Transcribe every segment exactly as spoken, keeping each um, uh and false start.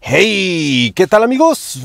Hey, ¿qué tal amigos?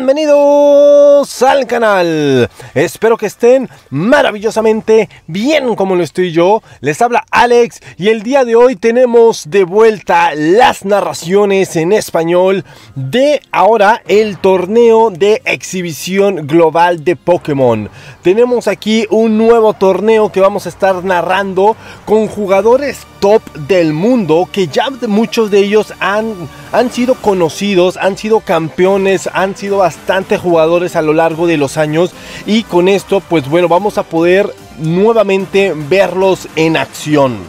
Bienvenidos al canal. Espero que estén maravillosamente bien como lo estoy yo. Les habla Alex y el día de hoy tenemos de vuelta las narraciones en español de ahora el torneo de exhibición global de Pokémon. Tenemos aquí un nuevo torneo que vamos a estar narrando con jugadores top del mundo que ya muchos de ellos han, han sido conocidos, han sido campeones, han sido bastante jugadores a lo largo de los años, y con esto pues bueno, vamos a poder nuevamente verlos en acción.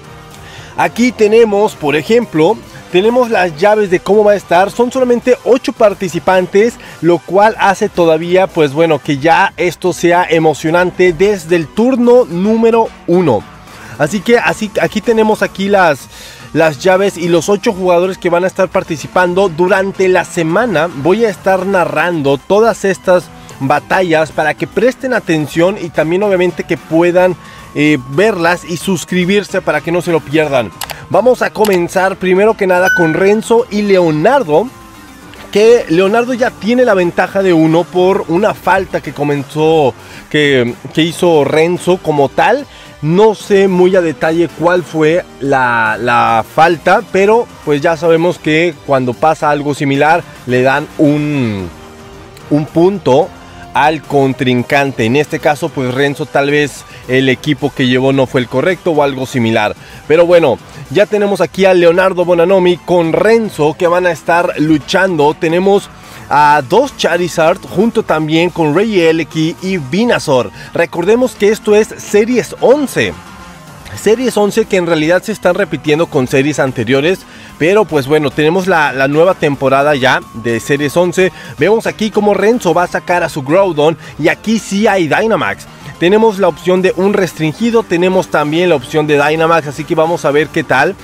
Aquí tenemos, por ejemplo, tenemos las llaves de cómo va a estar. Son solamente ocho participantes, lo cual hace todavía pues bueno que ya esto sea emocionante desde el turno número uno. Así que así, aquí tenemos aquí las, las llaves y los ocho jugadores que van a estar participando. Durante la semana voy a estar narrando todas estas batallas para que presten atención y también obviamente que puedan eh, verlas y suscribirse para que no se lo pierdan. Vamos a comenzar primero que nada con Renzo y Leonardo. Que Leonardo ya tiene la ventaja de uno por una falta que comenzó, que, que hizo Renzo como tal. No sé muy a detalle cuál fue la, la falta, pero pues ya sabemos que cuando pasa algo similar le dan un, un punto al contrincante. En este caso pues Renzo tal vez el equipo que llevó no fue el correcto o algo similar. Pero bueno, ya tenemos aquí a Leonardo Bonanomi con Renzo que van a estar luchando. Tenemos a dos Charizard junto también con Regieleki y Venusaur. Recordemos que esto es Series once. Series once que en realidad se están repitiendo con series anteriores. Pero pues bueno, tenemos la, la nueva temporada ya de Series once. Vemos aquí como Renzo va a sacar a su Groudon. Y aquí sí hay Dynamax. Tenemos la opción de un restringido. Tenemos también la opción de Dynamax. Así que vamos a ver qué tal.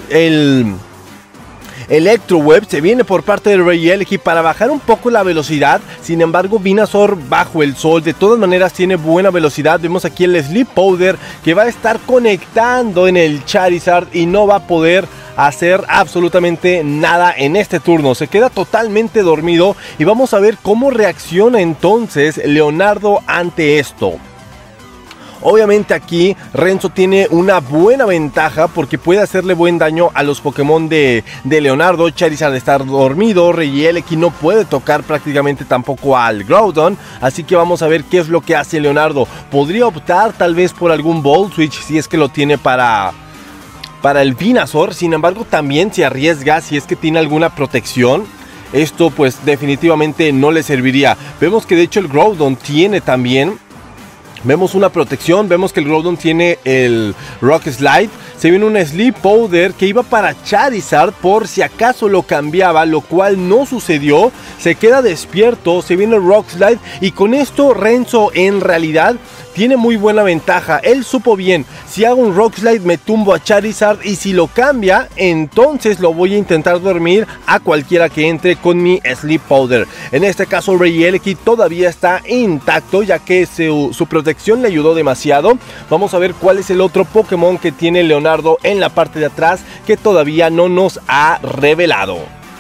El Electroweb se viene por parte de Regieleki para bajar un poco la velocidad. Sin embargo, Venusaur bajo el sol de todas maneras tiene buena velocidad. Vemos aquí el Sleep Powder que va a estar conectando en el Charizard y no va a poder hacer absolutamente nada en este turno. Se queda totalmente dormido y vamos a ver cómo reacciona entonces Leonardo ante esto. Obviamente aquí Renzo tiene una buena ventaja porque puede hacerle buen daño a los Pokémon de, de Leonardo. Charizard está dormido, Regieleki no puede tocar prácticamente tampoco al Groudon. Así que vamos a ver qué es lo que hace Leonardo. Podría optar tal vez por algún Volt Switch si es que lo tiene para, para el Venusaur. Sin embargo también se arriesga si es que tiene alguna protección. Esto pues definitivamente no le serviría. Vemos que de hecho el Groudon tiene también... Vemos una protección, vemos que el Groudon tiene el Rock Slide. Se viene un Sleep Powder que iba para Charizard por si acaso lo cambiaba, lo cual no sucedió. Se queda despierto, se viene el Rock Slide y con esto Renzo en realidad tiene muy buena ventaja. Él supo bien, si hago un Rock Slide me tumbo a Charizard y si lo cambia, entonces lo voy a intentar dormir a cualquiera que entre con mi Sleep Powder. En este caso Regieleki todavía está intacto ya que su, su protección le ayudó demasiado. Vamos a ver cuál es el otro Pokémon que tiene Leonardo en la parte de atrás que todavía no nos ha revelado.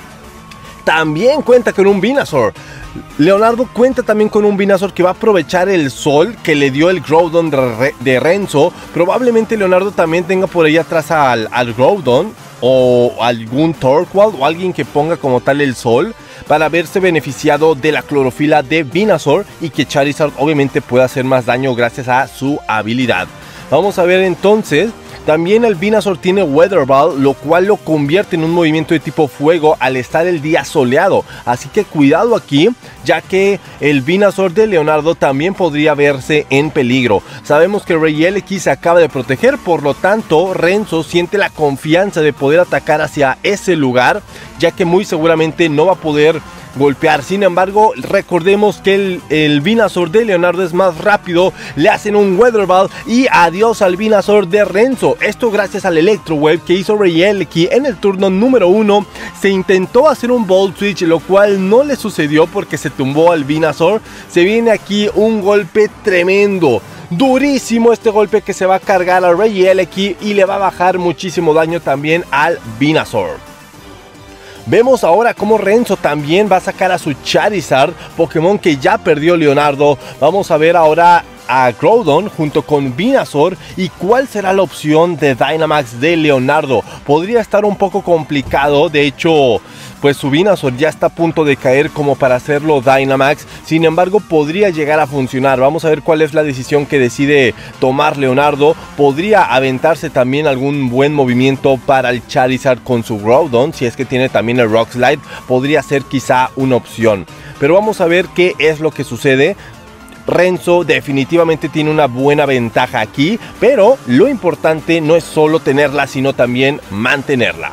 También cuenta con un Venusaur. Leonardo cuenta también con un Venusaur que va a aprovechar el sol que le dio el Groudon de, de Renzo. Probablemente Leonardo también tenga por ahí atrás al, al Groudon o algún Torkoal o alguien que ponga como tal el sol para verse beneficiado de la clorofila de Venusaur y que Charizard obviamente pueda hacer más daño gracias a su habilidad. Vamos a ver entonces. También el Venusaur tiene Weather Ball, lo cual lo convierte en un movimiento de tipo fuego al estar el día soleado. Así que cuidado aquí, ya que el Venusaur de Leonardo también podría verse en peligro. Sabemos que Regieleki se acaba de proteger, por lo tanto Renzo siente la confianza de poder atacar hacia ese lugar, ya que muy seguramente no va a poder golpear. Sin embargo, recordemos que el, el Venusaur de Leonardo es más rápido. Le hacen un Weather Ball y adiós al Venusaur de Renzo. Esto gracias al Electroweb que hizo Regieleki en el turno número uno. Se intentó hacer un Volt Switch, lo cual no le sucedió porque se tumbó al Venusaur. Se viene aquí un golpe tremendo. Durísimo este golpe que se va a cargar a Regieleki y le va a bajar muchísimo daño también al Venusaur. Vemos ahora cómo Renzo también va a sacar a su Charizard, Pokémon que ya perdió Leonardo. Vamos a ver ahora a Groudon junto con Venusaur y cuál será la opción de Dynamax de Leonardo. Podría estar un poco complicado, de hecho pues su Venusaur ya está a punto de caer como para hacerlo Dynamax, sin embargo podría llegar a funcionar. Vamos a ver cuál es la decisión que decide tomar Leonardo. Podría aventarse también algún buen movimiento para el Charizard con su Groudon, si es que tiene también el Rock Slide, podría ser quizá una opción. Pero vamos a ver qué es lo que sucede. Renzo definitivamente tiene una buena ventaja aquí, pero lo importante no es solo tenerla, sino también mantenerla.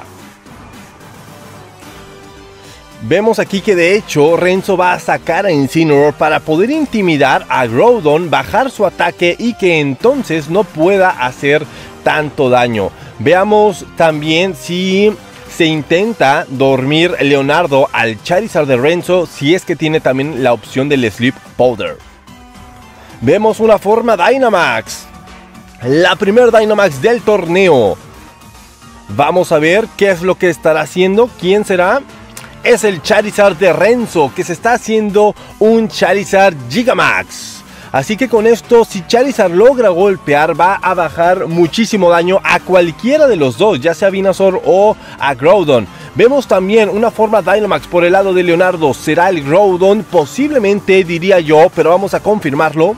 Vemos aquí que de hecho Renzo va a sacar a Incineroar para poder intimidar a Groudon, bajar su ataque y que entonces no pueda hacer tanto daño. Veamos también si se intenta dormir Leonardo al Charizard de Renzo, si es que tiene también la opción del Sleep Powder. Vemos una forma Dynamax, la primer Dynamax del torneo. Vamos a ver qué es lo que estará haciendo. ¿Quién será? Es el Charizard de Renzo, que se está haciendo un Charizard Gigamax. Así que con esto, si Charizard logra golpear, va a bajar muchísimo daño a cualquiera de los dos, ya sea Venusaur o a Groudon. Vemos también una forma Dynamax por el lado de Leonardo. Será el Groudon, posiblemente diría yo, pero vamos a confirmarlo.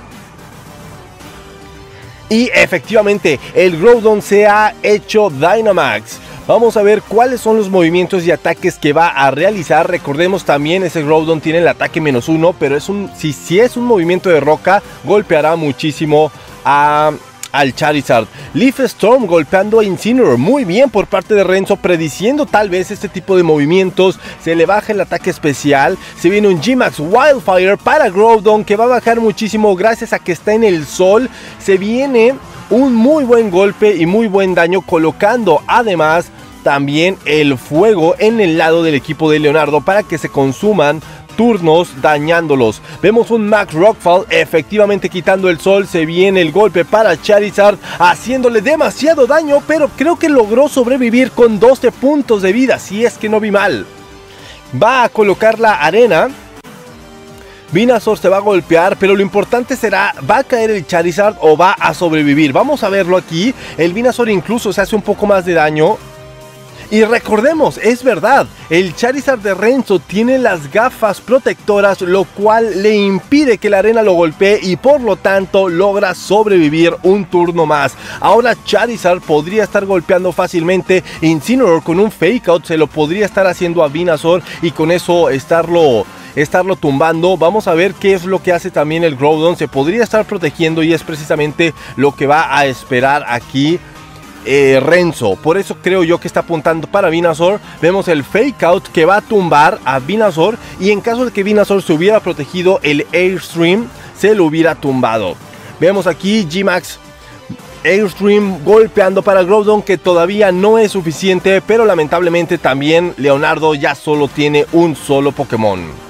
Y efectivamente, el Groudon se ha hecho Dynamax. Vamos a ver cuáles son los movimientos y ataques que va a realizar. Recordemos también, ese Groudon tiene el ataque menos uno, pero es un, si, si es un movimiento de roca, golpeará muchísimo a, al Charizard. Leaf Storm golpeando a Incineroar. Muy bien por parte de Renzo, prediciendo tal vez este tipo de movimientos. Se le baja el ataque especial. Se viene un G-Max Wildfire para Groudon, que va a bajar muchísimo gracias a que está en el sol. Se viene un muy buen golpe y muy buen daño, colocando además también el fuego en el lado del equipo de Leonardo para que se consuman turnos dañándolos. Vemos un Max Rockfall efectivamente quitando el sol. Se viene el golpe para Charizard, haciéndole demasiado daño, pero creo que logró sobrevivir con doce puntos de vida, si es que no vi mal. Va a colocar la arena. Venusaur se va a golpear, pero lo importante será, ¿va a caer el Charizard o va a sobrevivir? Vamos a verlo aquí. El Venusaur incluso se hace un poco más de daño. Y recordemos, es verdad, el Charizard de Renzo tiene las gafas protectoras, lo cual le impide que la arena lo golpee y por lo tanto logra sobrevivir un turno más. Ahora Charizard podría estar golpeando fácilmente. Incineroar con un Fake Out se lo podría estar haciendo a Venusaur y con eso estarlo... estarlo tumbando. Vamos a ver qué es lo que hace también el Groudon. Se podría estar protegiendo y es precisamente lo que va a esperar aquí eh, Renzo. Por eso creo yo que está apuntando para Venusaur. Vemos el Fake Out que va a tumbar a Venusaur y en caso de que Venusaur se hubiera protegido, el Airstream se lo hubiera tumbado. Vemos aquí G-Max Airstream golpeando para Groudon, que todavía no es suficiente, pero lamentablemente también Leonardo ya solo tiene un solo Pokémon.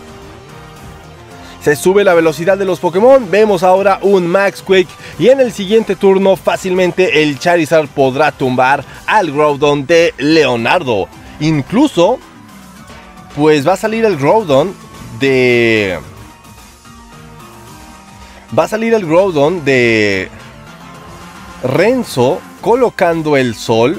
Se sube la velocidad de los Pokémon. Vemos ahora un Max Quake. Y en el siguiente turno fácilmente el Charizard podrá tumbar al Groudon de Leonardo. Incluso pues va a salir el Groudon de... Va a salir el Groudon de Renzo colocando el sol.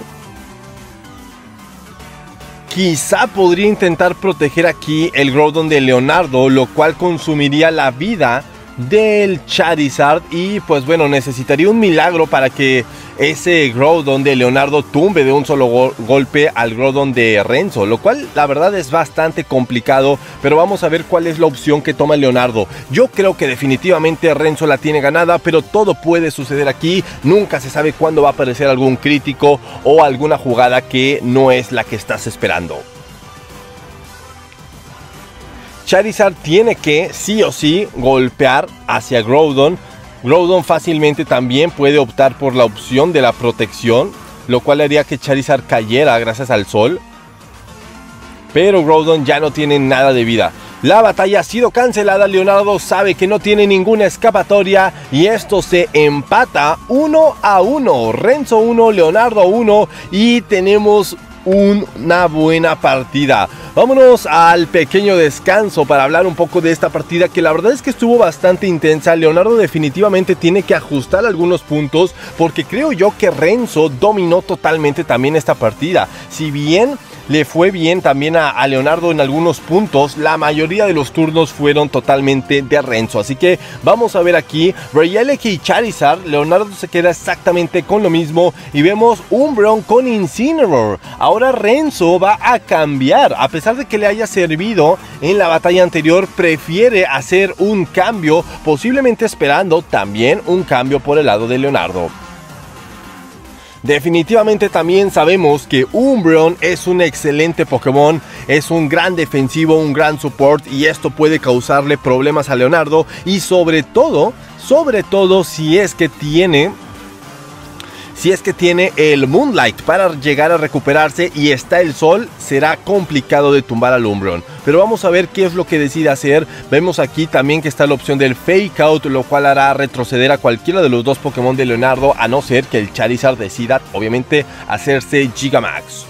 Quizá podría intentar proteger aquí el Groudon de Leonardo, lo cual consumiría la vida del Charizard y pues bueno, necesitaría un milagro para que ese Groudon de Leonardo tumbe de un solo go golpe al Groudon de Renzo, lo cual la verdad es bastante complicado, pero vamos a ver cuál es la opción que toma Leonardo. Yo creo que definitivamente Renzo la tiene ganada, pero todo puede suceder aquí. Nunca se sabe cuándo va a aparecer algún crítico o alguna jugada que no es la que estás esperando. Charizard tiene que sí o sí golpear hacia Groudon. Groudon fácilmente también puede optar por la opción de la protección, lo cual haría que Charizard cayera gracias al sol. Pero Groudon ya no tiene nada de vida. La batalla ha sido cancelada. Leonardo sabe que no tiene ninguna escapatoria y esto se empata uno a uno. Renzo uno, Leonardo uno y tenemos un, una buena partida. Vámonos al pequeño descanso para hablar un poco de esta partida, que la verdad es que estuvo bastante intensa. Leonardo definitivamente tiene que ajustar algunos puntos, porque creo yo que Renzo dominó totalmente también esta partida. Si bien le fue bien también a, a Leonardo en algunos puntos, la mayoría de los turnos fueron totalmente de Renzo. Así que vamos a ver aquí, Rayleigh y Charizard. Leonardo se queda exactamente con lo mismo y vemos Umbreon con Incineroar. Ahora Renzo va a cambiar, a pesar de que le haya servido en la batalla anterior, prefiere hacer un cambio, posiblemente esperando también un cambio por el lado de Leonardo. Definitivamente también sabemos que Umbreon es un excelente Pokémon, es un gran defensivo, un gran support, y esto puede causarle problemas a Leonardo, y sobre todo, sobre todo si es que tiene... Si es que tiene el Moonlight para llegar a recuperarse y está el sol, será complicado de tumbar al Umbreon. Pero vamos a ver qué es lo que decide hacer. Vemos aquí también que está la opción del Fake Out, lo cual hará retroceder a cualquiera de los dos Pokémon de Leonardo, a no ser que el Charizard decida, obviamente, hacerse Gigamax.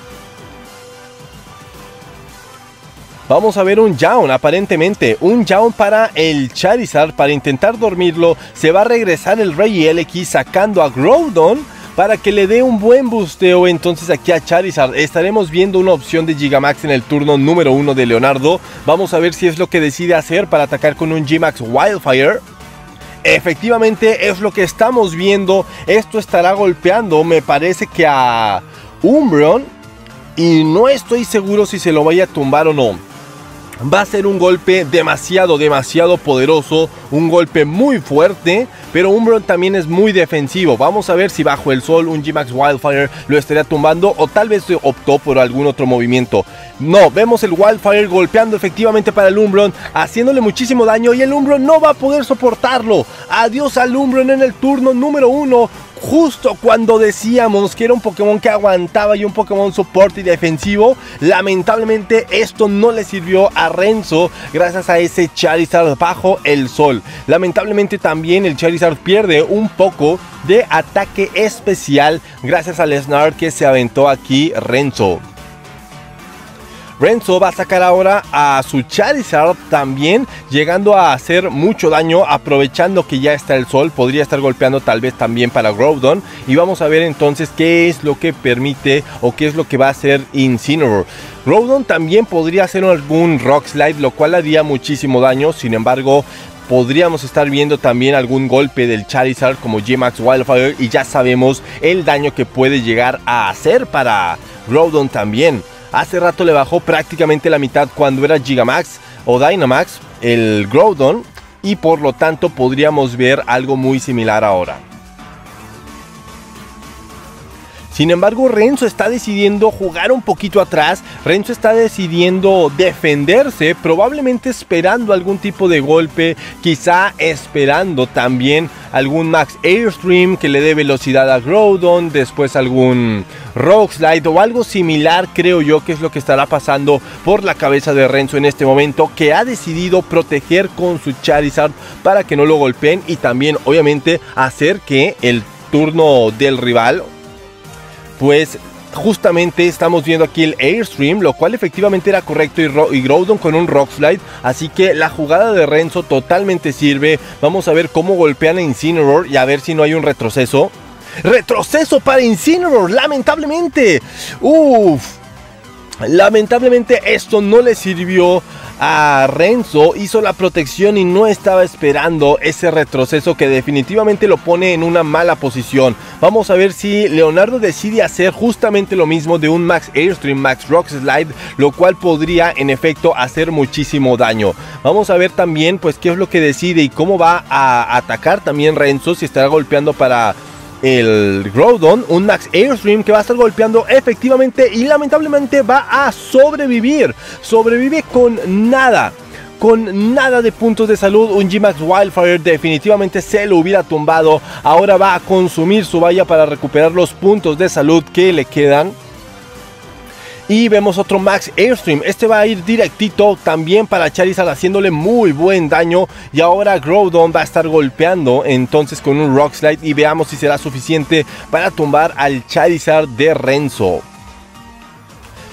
Vamos a ver un Yawn, aparentemente, un Yawn para el Charizard, para intentar dormirlo. Se va a regresar el Rayleigh sacando a Groudon para que le dé un buen busteo entonces aquí a Charizard. Estaremos viendo una opción de Gigamax en el turno número uno de Leonardo. Vamos a ver si es lo que decide hacer para atacar con un G-Max Wildfire. Efectivamente es lo que estamos viendo. Esto estará golpeando, me parece que a Umbreon, y no estoy seguro si se lo vaya a tumbar o no. Va a ser un golpe demasiado, demasiado poderoso, un golpe muy fuerte, pero Umbreon también es muy defensivo. Vamos a ver si bajo el sol un G-Max Wildfire lo estaría tumbando, o tal vez optó por algún otro movimiento. No, vemos el Wildfire golpeando efectivamente para el Umbreon, haciéndole muchísimo daño, y el Umbreon no va a poder soportarlo. Adiós al Umbreon en el turno número uno. Justo cuando decíamos que era un Pokémon que aguantaba y un Pokémon soporte y defensivo, lamentablemente esto no le sirvió a Renzo gracias a ese Charizard bajo el sol. Lamentablemente también el Charizard pierde un poco de ataque especial gracias al Snarl que se aventó aquí Renzo. Renzo va a sacar ahora a su Charizard también, llegando a hacer mucho daño, aprovechando que ya está el sol. Podría estar golpeando tal vez también para Groudon, y vamos a ver entonces qué es lo que permite o qué es lo que va a hacer Incineroar. Groudon también podría hacer algún Rock Slide, lo cual haría muchísimo daño. Sin embargo, podríamos estar viendo también algún golpe del Charizard como G-Max Wildfire, y ya sabemos el daño que puede llegar a hacer para Groudon también. Hace rato le bajó prácticamente la mitad cuando era Gigamax o Dynamax el Groudon, y por lo tanto podríamos ver algo muy similar ahora. Sin embargo, Renzo está decidiendo jugar un poquito atrás. Renzo está decidiendo defenderse, probablemente esperando algún tipo de golpe, quizá esperando también algún Max Airstream que le dé velocidad a Groudon, después algún Rock Slide o algo similar. Creo yo que es lo que estará pasando por la cabeza de Renzo en este momento, que ha decidido proteger con su Charizard para que no lo golpeen, y también obviamente hacer que el turno del rival, pues justamente estamos viendo aquí el Airstream, lo cual efectivamente era correcto, y, y Groudon con un Rock Slide. Así que la jugada de Renzo totalmente sirve. Vamos a ver cómo golpean a Incineroar y a ver si no hay un retroceso. ¡Retroceso para Incineroar! ¡Lamentablemente! ¡Uf! Lamentablemente esto no le sirvió a Renzo. Hizo la protección y no estaba esperando ese retroceso que definitivamente lo pone en una mala posición. Vamos a ver si Leonardo decide hacer justamente lo mismo de un Max Airstream, Max Rock Slide, lo cual podría en efecto hacer muchísimo daño. Vamos a ver también pues qué es lo que decide y cómo va a atacar también Renzo, si estará golpeando para el Groudon, un Max Airstream que va a estar golpeando efectivamente, y lamentablemente va a sobrevivir. Sobrevive con nada, con nada de puntos de salud. Un G-Max Wildfire definitivamente se lo hubiera tumbado. Ahora va a consumir su valla para recuperar los puntos de salud que le quedan. Y vemos otro Max Airstream. Este va a ir directito también para Charizard, haciéndole muy buen daño. Y ahora Groudon va a estar golpeando entonces con un Rock Slide, y veamos si será suficiente para tumbar al Charizard de Renzo.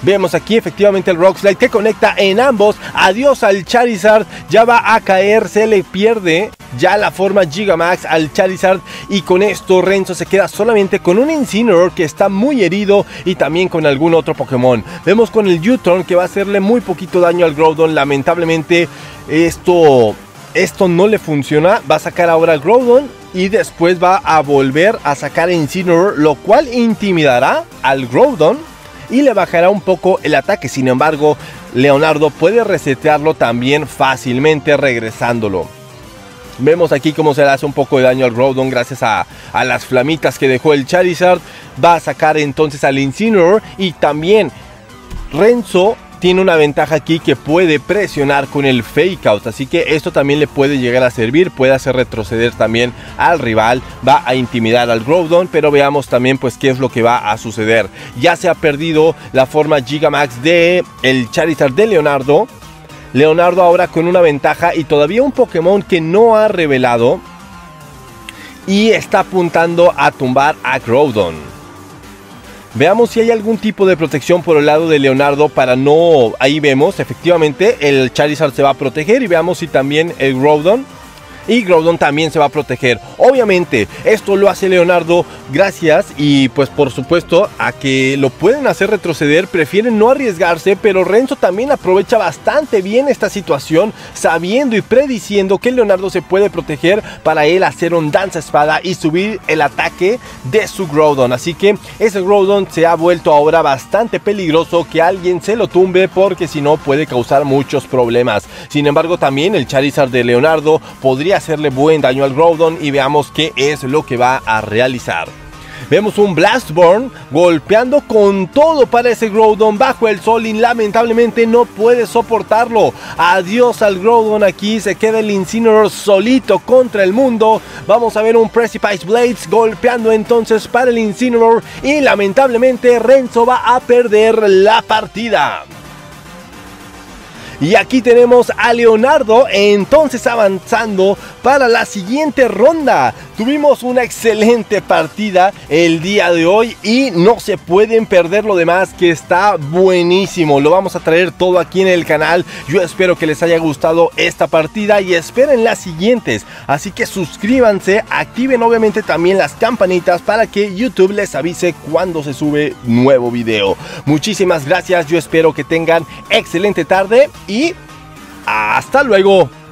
Vemos aquí efectivamente el Rock Slide que conecta en ambos. Adiós al Charizard. Ya va a caer. Se le pierde ya la forma Gigamax al Charizard. Y con esto Renzo se queda solamente con un Incineroar que está muy herido. Y también con algún otro Pokémon. Vemos con el U-Turn que va a hacerle muy poquito daño al Groudon. Lamentablemente esto, esto no le funciona. Va a sacar ahora al Groudon. Y después va a volver a sacar Incineroar. Lo cual intimidará al Groudon. Y le bajará un poco el ataque. Sin embargo, Leonardo puede resetearlo también fácilmente regresándolo. Vemos aquí cómo se le hace un poco de daño al Groudon gracias a, a las flamitas que dejó el Charizard. Va a sacar entonces al Incineroar. Y también Renzo tiene una ventaja aquí que puede presionar con el Fake Out. Así que esto también le puede llegar a servir. Puede hacer retroceder también al rival. Va a intimidar al Groudon. Pero veamos también pues qué es lo que va a suceder. Ya se ha perdido la forma Gigamax de el Charizard de Leonardo. Leonardo ahora con una ventaja y todavía un Pokémon que no ha revelado. Y está apuntando a tumbar a Groudon. Veamos si hay algún tipo de protección por el lado de Leonardo para no... Ahí vemos, efectivamente, el Charizard se va a proteger y veamos si también el Groudon... Y Groudon también se va a proteger. Obviamente, esto lo hace Leonardo gracias y pues por supuesto a que lo pueden hacer retroceder. Prefieren no arriesgarse, pero Renzo también aprovecha bastante bien esta situación, sabiendo y prediciendo que Leonardo se puede proteger para él hacer un danza espada y subir el ataque de su Groudon. Así que ese Groudon se ha vuelto ahora bastante peligroso, que alguien se lo tumbe porque si no puede causar muchos problemas. Sin embargo, también el Charizard de Leonardo podría hacerle buen daño al Groudon y veamos qué es lo que va a realizar. Vemos un Blastburn golpeando con todo para ese Groudon bajo el sol y lamentablemente no puede soportarlo. Adiós al Groudon, aquí se queda el Incineroar solito contra el mundo. Vamos a ver un Precipice Blades golpeando entonces para el Incineroar y lamentablemente Renzo va a perder la partida. Y aquí tenemos a Leonardo entonces avanzando para la siguiente ronda. Tuvimos una excelente partida el día de hoy y no se pueden perder lo demás, que está buenísimo. Lo vamos a traer todo aquí en el canal. Yo espero que les haya gustado esta partida y esperen las siguientes. Así que suscríbanse, activen obviamente también las campanitas para que YouTube les avise cuando se sube nuevo video. Muchísimas gracias, yo espero que tengan excelente tarde y hasta luego.